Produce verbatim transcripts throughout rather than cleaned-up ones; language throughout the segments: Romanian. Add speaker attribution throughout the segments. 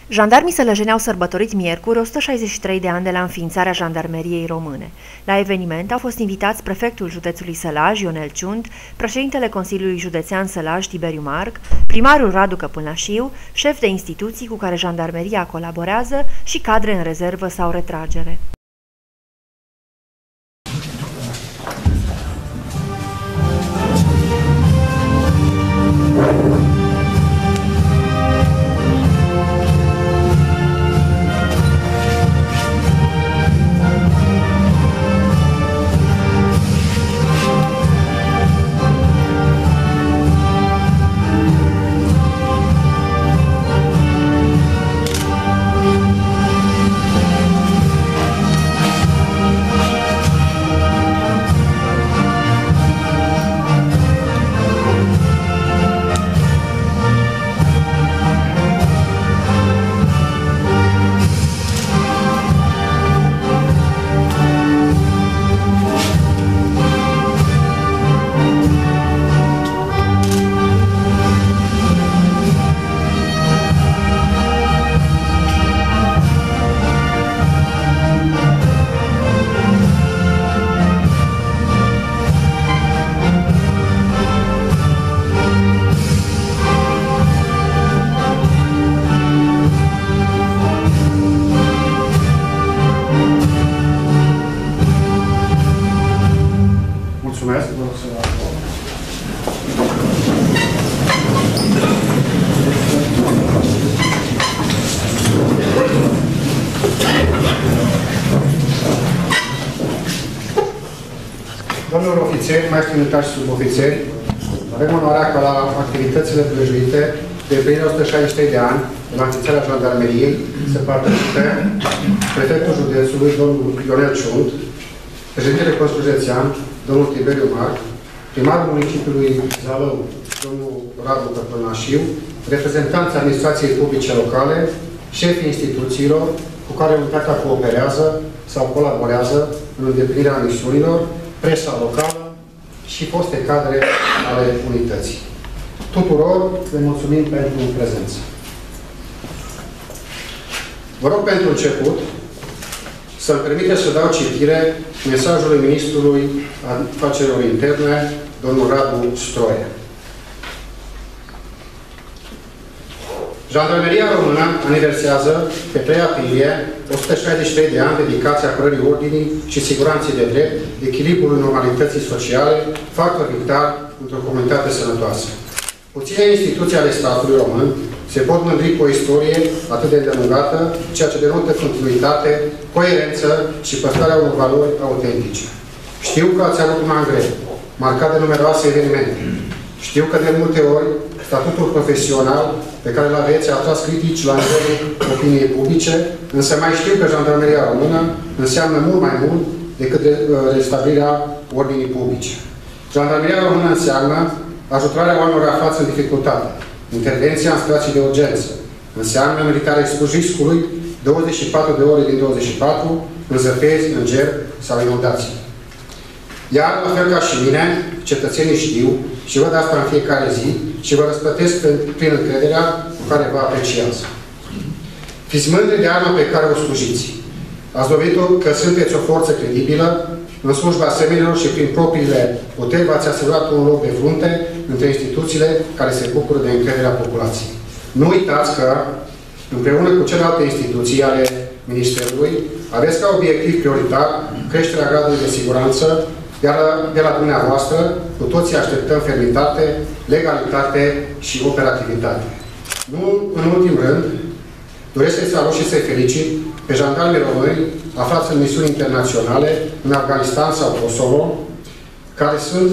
Speaker 1: Jandarmii Sălăjeni au sărbătorit miercuri o sută șaizeci și trei de ani de la înființarea Jandarmeriei Române. La eveniment au fost invitați prefectul județului Sălaj, Ionel Ciunt, președintele Consiliului Județean Sălaj, Tiberiu Marc, primarul Radu Căpânașiu, șefi de instituții cu care jandarmeria colaborează și cadre în rezervă sau retragere.
Speaker 2: Mulțumesc, vă rog să vă acolo. Domnilor ofițeri, mai trimitați și subofițeri, avem onoarea ca la activitățile prăjuite de împlinirea o sută șaizeci și trei de ani de la înființarea Jandarmeriei să participe prefectul județului, domnul Ionel Ciunt, președintele Consiliului Județean, domnul Tiberiu Marc, primarul municipiului Zalău, domnul Radu Căpânașiu, reprezentanții administrației publice locale, șefii instituțiilor cu care unitatea cooperează sau colaborează în îndeplinirea misiunilor, presa locală și foste cadre ale unității. Tuturor le mulțumim pentru prezență. Vă rog pentru început să-mi permite să dau citire mesajului Ministrului Afacerilor Interne, domnul Radu Stroie. Jandarmeria Română aniversează pe trei aprilie o sută șaizeci și trei de ani dedicați apărării ordinii și siguranței de drept, echilibrului normalității sociale, factor vital într-o comunitate sănătoasă. Puține instituții ale statului român se pot mândri cu o istorie atât de îndelungată, ceea ce denotă continuitate, coerență și păstrarea unor valori autentice. Știu că ați avut un an greu, marcat de numeroase evenimente. Știu că de multe ori statutul profesional pe care îl aveți a atras critici la nivelul opiniei publice, însă mai știu că Jandarmeria Română înseamnă mult mai mult decât restabilirea ordinii publice. Jandarmeria Română înseamnă ajutorarea oamenilor aflați în dificultate, intervenția în situații de urgență, înseamnă meritarea expus riscului douăzeci și patru de ore din douăzeci și patru, în zăpezi, în ger sau inundații. Iar, la fel ca și mine, cetățenii știu și văd asta în fiecare zi și vă răsplătesc prin încrederea cu care vă apreciază. Fiți mândri de arma pe care o slujiți. Ați dovedit-o că sunteți o forță credibilă în slujba semenilor și prin propriile puteri v-ați asigurat un loc de frunte între instituțiile care se bucură de încrederea populației. Nu uitați că, împreună cu celelalte instituții ale Ministerului, aveți ca obiectiv prioritar creșterea gradului de siguranță, iar de la dumneavoastră, cu toții așteptăm fermitate, legalitate și operativitate. Nu în ultim rând, doresc să-i salut și să-i felicit pe jandarmii români aflați în misiuni internaționale, în Afganistan sau Kosovo, care sunt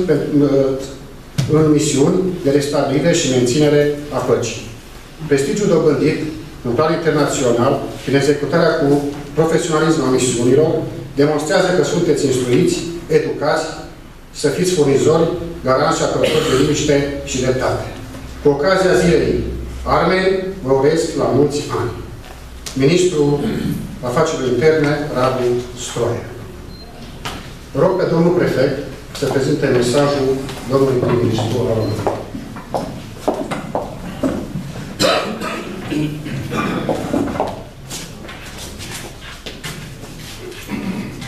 Speaker 2: în misiuni de restabilire și menținere a păcii. Prestigiul dobândit în plan internațional, prin executarea cu profesionalism a misiunilor, demonstrează că sunteți instruiți, educați, să fiți furnizori, garanți și apărători de liniște și dreptate. Cu ocazia zilei Armei, vă urez la mulți ani. Ministrul Afacerilor Interne, Radu Stroie. Rog pe domnul prefect să prezinte mesajul domnului prim-ministru al României.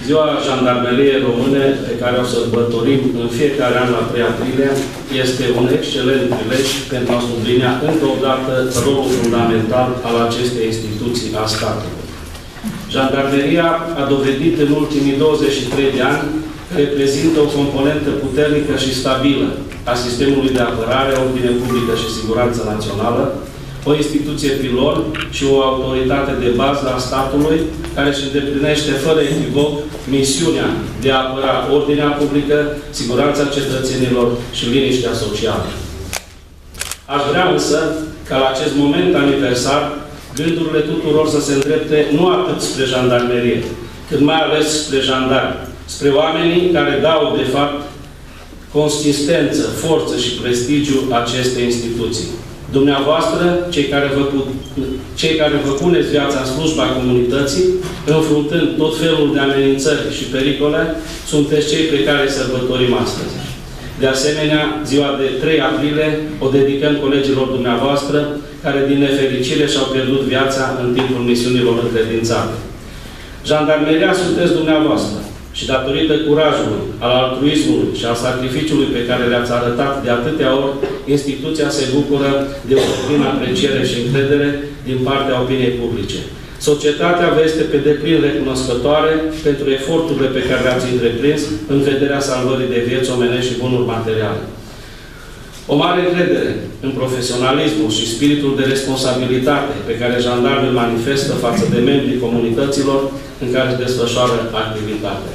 Speaker 3: Ziua Jandarmeriei Române, pe care o sărbătorim în fiecare an la trei aprilie, este un excelent prilej pentru a sublinia încă o dată rolul fundamental al acestei instituții a statului. Jandarmeria a dovedit în ultimii douăzeci și trei de ani că reprezintă o componentă puternică și stabilă a sistemului de apărare, ordine publică și siguranță națională, o instituție pilon și o autoritate de bază a statului care își îndeplinește fără echivoc misiunea de a apăra ordinea publică, siguranța cetățenilor și liniștea socială. Aș vrea însă ca la acest moment aniversar gândurile tuturor să se îndrepte nu atât spre jandarmerie, cât mai ales spre jandarmi, spre oamenii care dau, de fapt, consistență, forță și prestigiu acestei instituții. Dumneavoastră, cei care, vă put, cei care vă puneți viața în slujba comunității, înfruntând tot felul de amenințări și pericole, sunteți cei pe care îi sărbătorim astăzi. De asemenea, ziua de trei aprilie o dedicăm colegilor dumneavoastră, care din nefericire și-au pierdut viața în timpul misiunilor încredințate. Jandarmeria sunteți dumneavoastră și datorită curajului, al altruismului și al sacrificiului pe care le-ați arătat de atâtea ori, instituția se bucură de o plină apreciere și încredere din partea opiniei publice. Societatea vă este pe deplin recunoscătoare pentru eforturile pe care le-ați întreprins în vederea salvării de vieți omenești și bunuri materiale. O mare încredere în profesionalismul și spiritul de responsabilitate pe care jandarmii îl manifestă față de membrii comunităților în care își desfășoară activitatea.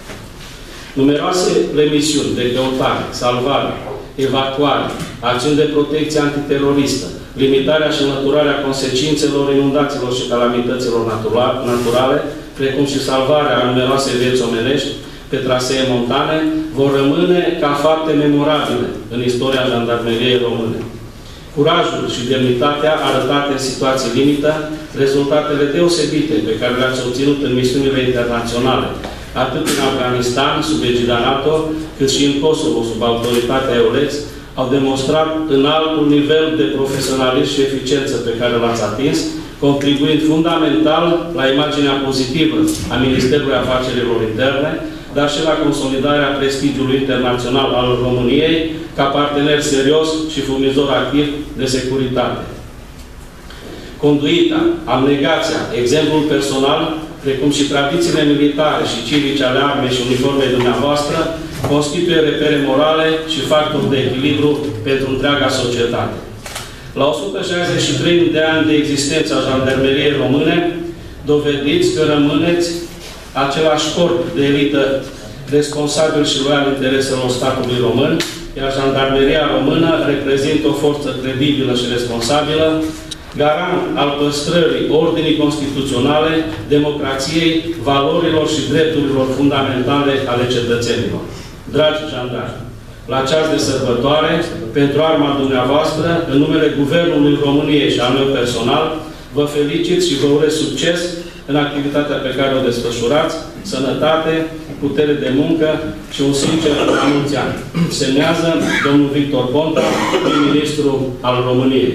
Speaker 3: Numeroasele misiuni de căutare, salvare, evacuare, acțiuni de protecție antiteroristă, limitarea și înlăturarea consecințelor inundațiilor și calamităților naturale, precum și salvarea a numeroase vieți omenești pe trasee montane, vor rămâne ca fapte memorabile în istoria Jandarmeriei Române. Curajul și demnitatea arătate în situații limită, rezultatele deosebite pe care le-ați obținut în misiunile internaționale, atât în Afganistan, sub egida NATO, cât și în Kosovo, sub autoritatea EULEX, au demonstrat înaltul nivel de profesionalism și eficiență pe care l-ați atins, contribuind fundamental la imaginea pozitivă a Ministerului Afacerilor Interne, dar și la consolidarea prestigiului internațional al României ca partener serios și furnizor activ de securitate. Conduita, abnegația, exemplul personal, precum și tradițiile militare și civice ale armei și uniformei dumneavoastră, constituie repere morale și factori de echilibru pentru întreaga societate. La o sută șaizeci și trei de ani de existență a Jandarmeriei Române, dovediți că rămâneți același corp de elită responsabil și loial intereselor statului român, iar Jandarmeria Română reprezintă o forță credibilă și responsabilă, garant al păstrării ordinii constituționale, democrației, valorilor și drepturilor fundamentale ale cetățenilor. Dragi jandarmi, la ceas de sărbătoare, pentru arma dumneavoastră, în numele Guvernului României și al meu personal, vă felicit și vă urez succes în activitatea pe care o desfășurați, sănătate, putere de muncă și un sincer la mulți ani. Semnează domnul Victor Ponta, prim-ministru al României.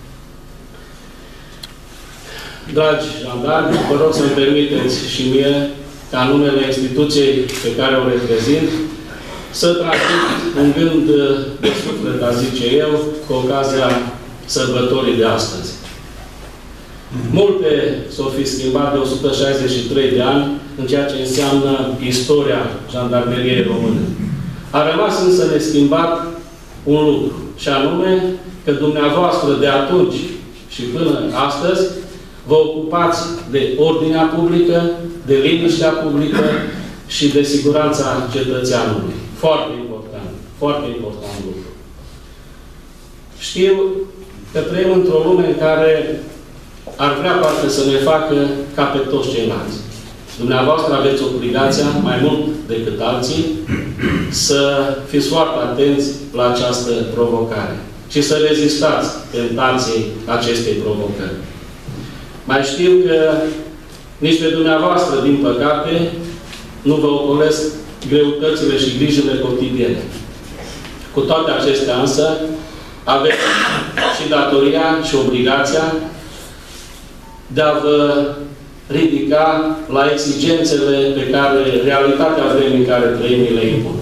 Speaker 3: Dragi jandarmi, vă rog să-mi permiteți și mie, ca numele instituției pe care o reprezint, să transmit un gând de suflet, a zice eu, cu ocazia sărbătorii de astăzi. Multe s-au fi schimbat de o sută șaizeci și trei de ani în ceea ce înseamnă istoria Jandarmeriei Române. A rămas însă neschimbat un lucru, și anume că dumneavoastră de atunci și până astăzi vă ocupați de ordinea publică, de liniștea publică și de siguranța cetățeanului. Foarte important, foarte important lucru. Știu că trăim într-o lume în care ar vrea poate să ne facă ca pe toți ceilalți. Dumneavoastră aveți obligația, mai mult decât alții, să fiți foarte atenți la această provocare și să rezistați tentației acestei provocări. Mai știu că nici pe dumneavoastră, din păcate, nu vă ocolesc greutățile și grijile cotidiene. Cu toate acestea însă, aveți și datoria și obligația de a vă ridica la exigențele pe care realitatea vremii în care trăim le impun.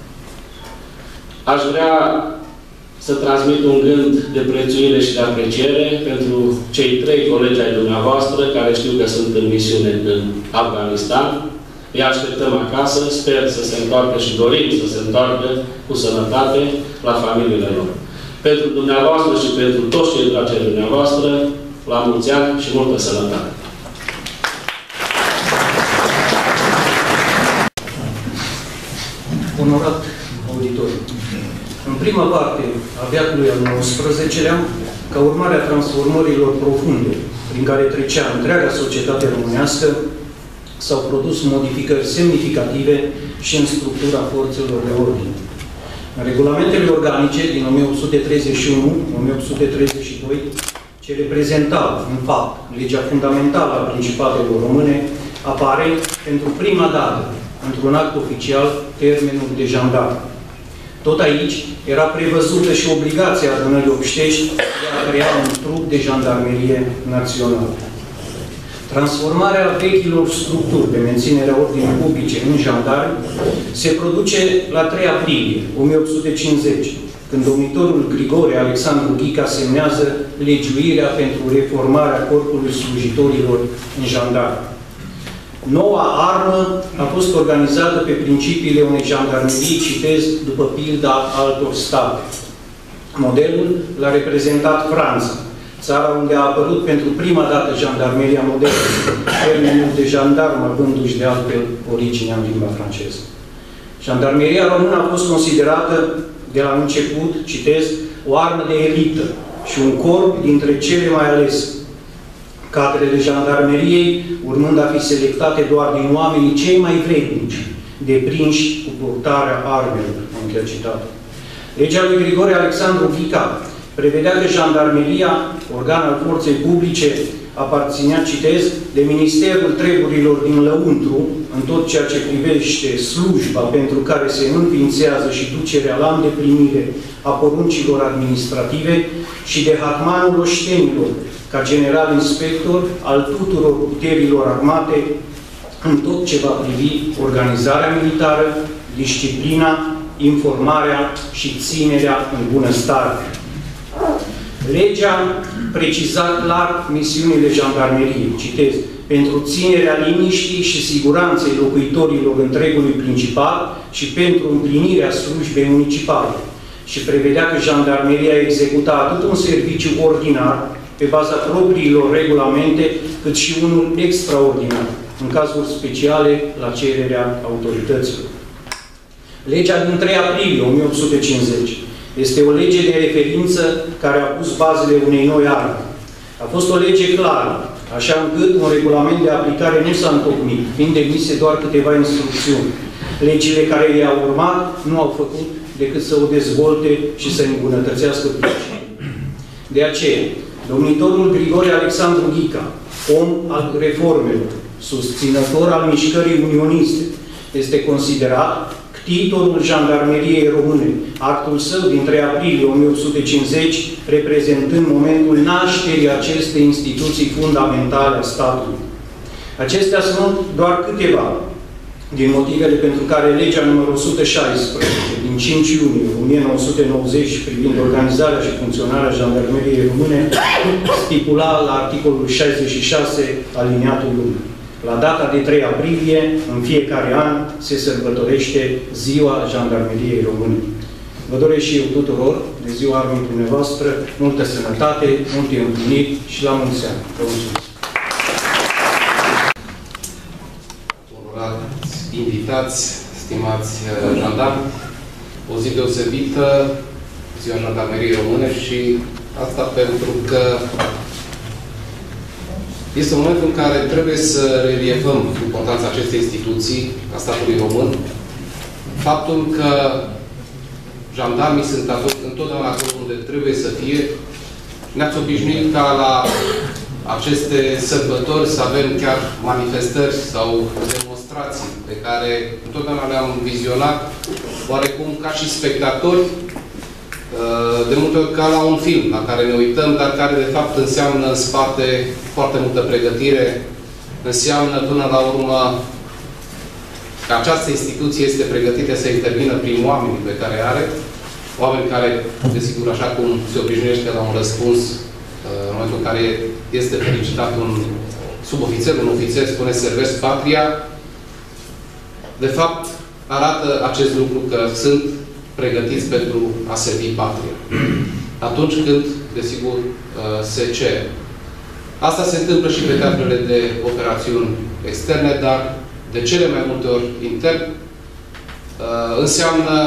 Speaker 3: Aș vrea să transmit un gând de prețuire și de apreciere pentru cei trei colegi ai dumneavoastră care știu că sunt în misiune în Afganistan. Îi așteptăm acasă, sper să se întoarcă și dorim să se întoarcă cu sănătate la familiile lor. Pentru dumneavoastră și pentru toți cei dragi ai dumneavoastră, la mulți ani și multă sănătate!
Speaker 4: Onorat auditor, în prima parte a veacului al nouăsprezecelea, ca urmare a transformărilor profunde prin care trecea întreaga societate românească, s-au produs modificări semnificative și în structura forțelor de ordine. În regulamentele organice din o mie opt sute treizeci și unu - o mie opt sute treizeci și doi, ce reprezentau, în fapt, legea fundamentală a Principatelor Române, apare pentru prima dată, într-un act oficial, termenul de jandarm. Tot aici era prevăzută și obligația adunării obștești de a crea un trup de jandarmerie națională. Transformarea vechilor structuri de menținere a ordinii publice în jandarmi se produce la trei aprilie o mie opt sute cincizeci, când domnitorul Grigore Alexandru Ghica semnează legiuirea pentru reformarea corpului slujitorilor în jandarmi. Noua armă a fost organizată pe principiile unei jandarmerii, citez, după pilda altor state. Modelul l-a reprezentat Franța, țara unde a apărut pentru prima dată jandarmeria modernă, termenul de jandarm avându-și de altfel originea în limba franceză. Jandarmeria română a fost considerată de la început, citez, o armă de elită și un corp dintre cele mai alese. Cadrele jandarmeriei, urmând a fi selectate doar din oamenii cei mai vrednici, deprinși cu purtarea armelor, încheia citatul. Legea lui Grigore Alexandru Ghica prevedea că jandarmeria, organ al forței publice, aparținea, citez, de Ministerul Treburilor din lăuntru, în tot ceea ce privește slujba pentru care se înființează și ducerea la îndeplinire a poruncilor administrative și de Hatmanul Oștenilor, ca general inspector al tuturor puterilor armate, în tot ce va privi organizarea militară, disciplina, informarea și ținerea în bunăstare. Legea preciza clar misiunile jandarmeriei, citez, pentru ținerea liniștii și siguranței locuitorilor întregului principat și pentru împlinirea slujbei municipale și prevedea că jandarmeria executa atât un serviciu ordinar, pe baza propriilor regulamente, cât și unul extraordinar, în cazuri speciale, la cererea autorităților. Legea din trei aprilie o mie opt sute cincizeci este o lege de referință care a pus bazele unei noi arme. A fost o lege clară, așa încât un regulament de aplicare nu s-a întocmit, fiind emise doar câteva instrucțiuni. Legile care i-au urmat nu au făcut decât să o dezvolte și să îmbunătățească principiul. De aceea, domnitorul Grigore Alexandru Ghica, om al reformelor, susținător al mișcării unioniste, este considerat ctitorul jandarmeriei române, actul său din trei aprilie o mie opt sute cincizeci, reprezentând momentul nașterii acestei instituții fundamentale a statului. Acestea sunt doar câteva din motivele pentru care legea numărul o sută șaisprezece din cinci iunie o mie nouă sute nouăzeci privind organizarea și funcționarea jandarmeriei române stipula la articolul șaizeci și șase aliniatul unu. La data de trei aprilie, în fiecare an, se sărbătorește Ziua Jandarmeriei Române. Vă doresc și eu tuturor, de ziua armei dumneavoastră, multă sănătate, multe împliniri și la mulți ani. Vă mulțumesc!
Speaker 5: Onorați invitați, stimați jandarmi, o zi deosebită, Ziua Jandarmeriei Române, și asta pentru că este un moment în care trebuie să relievăm importanța acestei instituții, a statului român, faptul că jandarmii sunt întotdeauna acolo unde trebuie să fie. Ne-ați obișnuit ca la aceste sărbători să avem chiar manifestări sau demonstrații pe care întotdeauna le-am vizionat, oarecum ca și spectatori, de multe ori ca la un film la care ne uităm, dar care de fapt înseamnă în spate foarte multă pregătire, înseamnă până la urmă că această instituție este pregătită să intervină prin oamenii pe care are, oameni care, desigur, așa cum se obișnuiește la un răspuns, în momentul în care este felicitat un subofițer, un ofițer, spune servesc patria, de fapt, arată acest lucru că sunt pregătiți pentru a servi patria. Atunci când, desigur, se cere. Asta se întâmplă și pe teatrele de operațiuni externe, dar de cele mai multe ori intern. Înseamnă,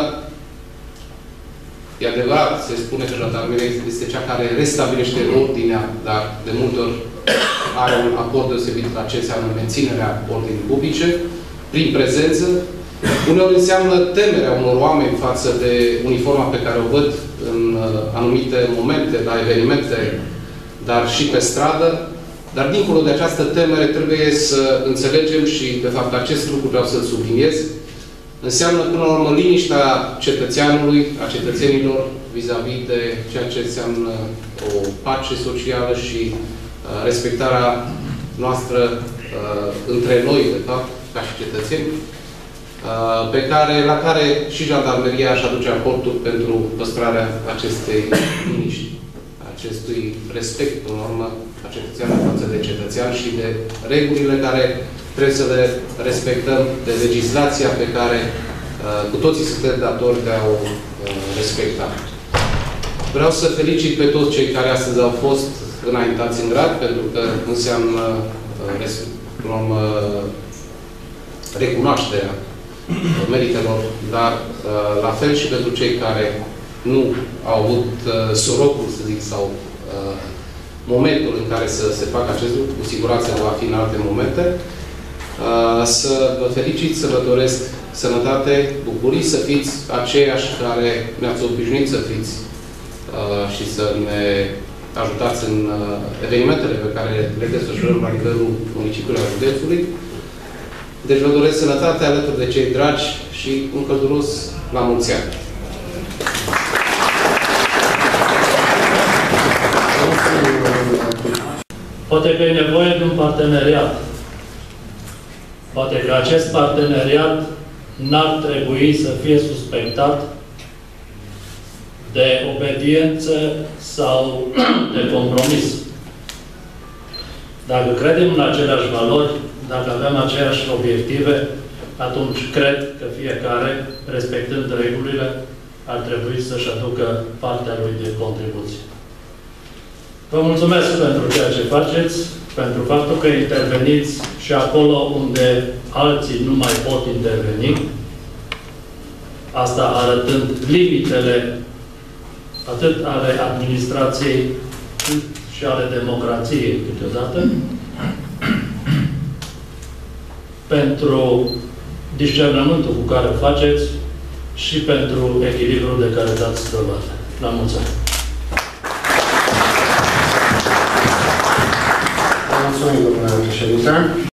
Speaker 5: e adevărat, se spune că jandarmeria este cea care restabilește ordinea, dar de multe ori are un aport deosebit la ce înseamnă menținerea ordinii publice, prin prezență. Uneori înseamnă temerea unor oameni față de uniforma pe care o văd în anumite momente, la evenimente, dar și pe stradă. Dar dincolo de această temere trebuie să înțelegem și, de fapt, acest lucru vreau să-l subliniez, înseamnă, până la urmă, liniștea cetățeanului, a cetățenilor, vis-a-vis de ceea ce înseamnă o pace socială și uh, respectarea noastră uh, între noi, de fapt, ca și cetățeni, uh, pe care, la care și jandarmeria își aduce aportul pentru păstrarea acestei liniști, acestui respect, până la urmă, a cetățeanului față de cetățean și de regulile care trebuie să le respectăm, de legislația pe care uh, cu toții suntem datori de a o uh, respecta. Vreau să felicit pe toți cei care astăzi au fost înaintați în grad, pentru că înseamnă uh, uh, recunoașterea meritelor, dar uh, la fel și pentru cei care nu au avut uh, sorocul, să zic, sau uh, momentul în care să se facă acest lucru, cu siguranță va fi în alte momente. Uh, să vă felicit, să vă doresc sănătate, bucurii, să fiți aceiași care ne-ați obișnuit să fiți uh, și să ne ajutați în uh, evenimentele pe care le desfășurăm la nivelul municipiului al județului. Deci vă doresc sănătate alături de cei dragi și un călduros la mulți ani.
Speaker 6: Poate că e nevoie de un parteneriat. Poate că acest parteneriat n-ar trebui să fie suspectat de obediență sau de compromis. Dacă credem în aceleași valori, dacă avem aceeași obiective, atunci cred că fiecare, respectând regulile, ar trebui să-și aducă partea lui de contribuție. Vă mulțumesc pentru ceea ce faceți, pentru faptul că interveniți și acolo unde alții nu mai pot interveni, asta arătând limitele atât ale administrației cât și ale democrației câteodată, pentru discernământul cu care o faceți și pentru echilibrul de care dați dovadă. La mulți ani!
Speaker 2: Mulțumim, domnule președinte.